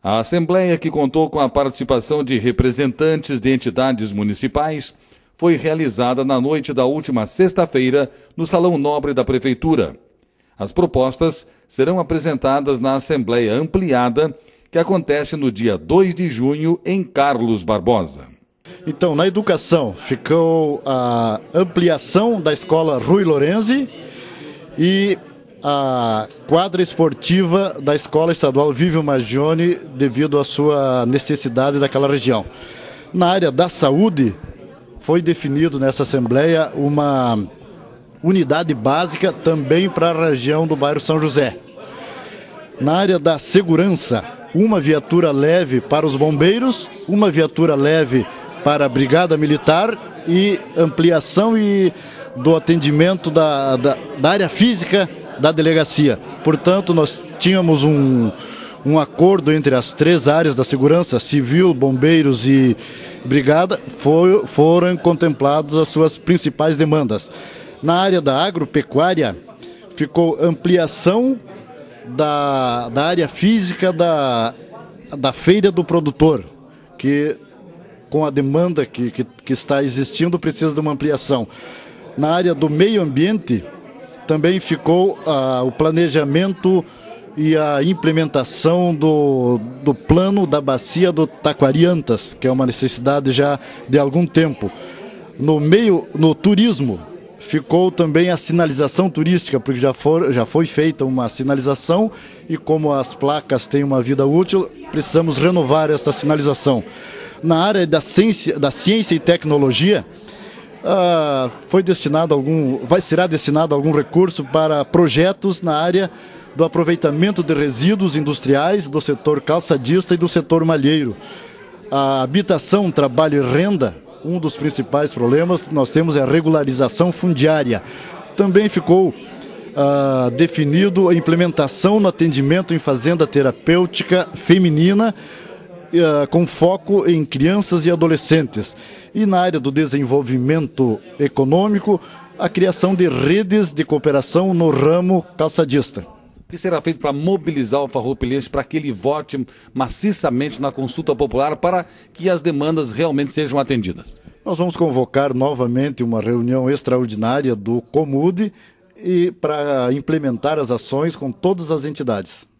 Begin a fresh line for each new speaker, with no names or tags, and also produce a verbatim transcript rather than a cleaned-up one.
A Assembleia, que contou com a participação de representantes de entidades municipais, foi realizada na noite da última sexta-feira no Salão Nobre da Prefeitura. As propostas serão apresentadas na Assembleia Ampliada, que acontece no dia dois de junho em Carlos Barbosa.
Então, na educação, ficou a ampliação da escola Rui Lorenzi e a quadra esportiva da Escola Estadual Vívio Magione, devido à sua necessidade daquela região. Na área da saúde, foi definido nessa Assembleia uma unidade básica também para a região do bairro São José. Na área da segurança, uma viatura leve para os bombeiros, uma viatura leve para a Brigada Militar e ampliação e do atendimento da, da, da área física da delegacia. Portanto, nós tínhamos um, um acordo entre as três áreas da segurança, civil, bombeiros e brigada, foi, foram contempladas as suas principais demandas. Na área da agropecuária, ficou ampliação da, da área física da, da feira do produtor, que com a demanda que, que, que está existindo, precisa de uma ampliação. Na área do meio ambiente, também ficou ah, o planejamento e a implementação do, do plano da bacia do Taquariantas, que é uma necessidade já de algum tempo. No meio, no turismo, ficou também a sinalização turística, porque já, for, já foi feita uma sinalização e como as placas têm uma vida útil, precisamos renovar esta sinalização. Na área da ciência, da ciência e tecnologia, Uh, foi destinado algum, vai será destinado algum recurso para projetos na área do aproveitamento de resíduos industriais do setor calçadista e do setor malheiro. A habitação, trabalho e renda, um dos principais problemas nós temos é a regularização fundiária. Também ficou uh, definido a implementação no atendimento em fazenda terapêutica feminina, com foco em crianças e adolescentes. E na área do desenvolvimento econômico, a criação de redes de cooperação no ramo calçadista.
O que será feito para mobilizar o farroupelense para que ele vote maciçamente na consulta popular para que as demandas realmente sejam atendidas?
Nós vamos convocar novamente uma reunião extraordinária do Comude e para implementar as ações com todas as entidades.